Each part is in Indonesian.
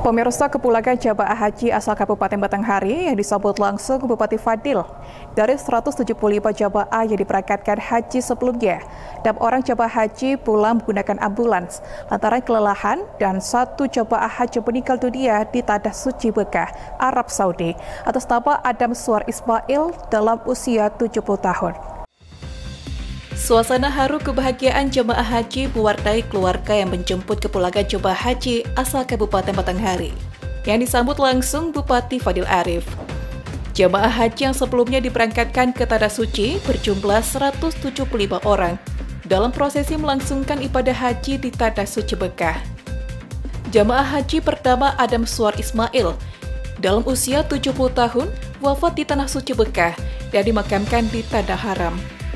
Pemirsa, kepulangan jamaah haji asal Kabupaten Batanghari yang disambut langsung Bupati Fadil. Dari 175 jamaah yang diberangkatkan haji sebelumnya, 6 orang jamaah haji pulang menggunakan ambulans lantaran kelelahan dan 1 jamaah haji meninggal dunia di Tanah Suci Mekah, Arab Saudi atas nama Adam Suar Ismail dalam usia 70 tahun. Suasana haru kebahagiaan jemaah haji mewarnai keluarga yang menjemput kepulangan jemaah haji asal Kabupaten Batanghari yang disambut langsung Bupati Fadil Arif. Jemaah haji yang sebelumnya diberangkatkan ke Tanah Suci berjumlah 175 orang dalam prosesi melangsungkan ibadah haji di Tanah Suci Mekah. Jemaah haji pertama Adam Suar Ismail dalam usia 70 tahun wafat di Tanah Suci Mekah dan dimakamkan di Tanah Haram.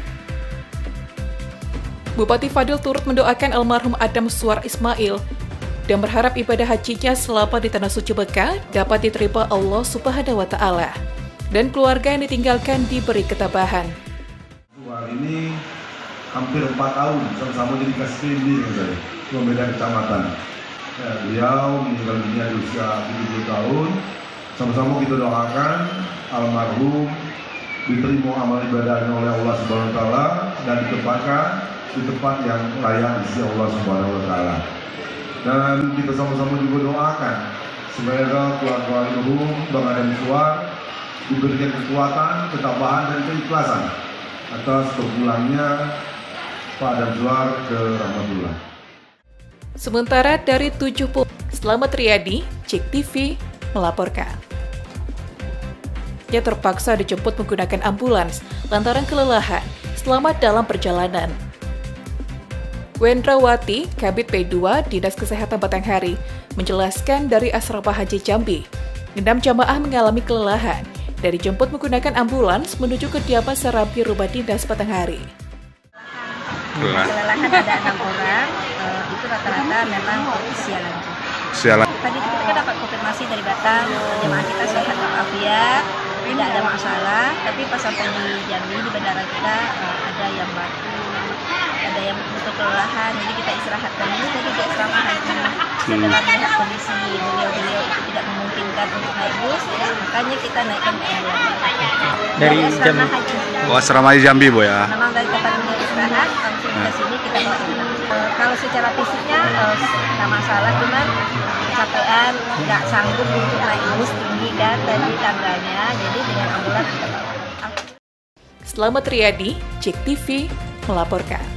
Bupati Fadil turut mendoakan almarhum Adam Suar Ismail dan berharap ibadah hajinya selama di Tanah Suci Mekah dapat diterima Allah Subhanahu wa Ta'ala dan keluarga yang ditinggalkan diberi ketabahan. Suar ini hampir 4 tahun sama-sama jadi kasih dengan saya, cuma beda kecamatan. Beliau meninggal dunia di usia 70 tahun. Sama-sama kita doakan almarhum diterima amal ibadahnya oleh Allah Subhanahu wa Ta'ala dan ditempatkan di tempat yang layak di sisi Allah Subhanahu wa Ta'ala. Dan kita sama-sama juga doakan semoga keluarga almarhum Bang Adam Suar diberikan kekuatan, ketabahan dan keikhlasan atas kepulangnya Pak Adam Suar ke rahmatullah. Sementara dari 70, Selamat Riyadi, Cek TV melaporkan. Ia terpaksa dijemput menggunakan ambulans lantaran kelelahan selamat dalam perjalanan. Wendrawati, Kabid P2 Dinas Kesehatan Batanghari, menjelaskan dari Asrama Haji Jambi, 6 jamaah mengalami kelelahan dan dijemput menggunakan ambulans menuju kediaman Serabi Rumah Dinas Batanghari. Kelelahan ada 6 orang, itu rata-rata memang usia lanjut. Tadi kita dapat konfirmasi dari Batam, jemaah kita sehat walafiat, tidak ada masalah, tapi pas sampai di Jambi di bandara kita ada yang batuk, ada yang butuh kelelahan, jadi kita istirahatkan dulu tadi di asrama haji. Setelah melihat kondisi beliau itu tidak memungkinkan untuk naik bus, makanya kita naikkan ke ambulans. Dari asrama haji. Oh, asrama haji Jambi, Bu ya. Memang dari tempat beliau istirahat langsung ke sini kita bawa. Kalau secara fisiknya nggak masalah, cuman kecapean, nggak sanggup untuk naik bus tinggi kan tadi tangganya, jadi dengan ambulans kita bawa. Selamat Riyadi, Cek TV melaporkan.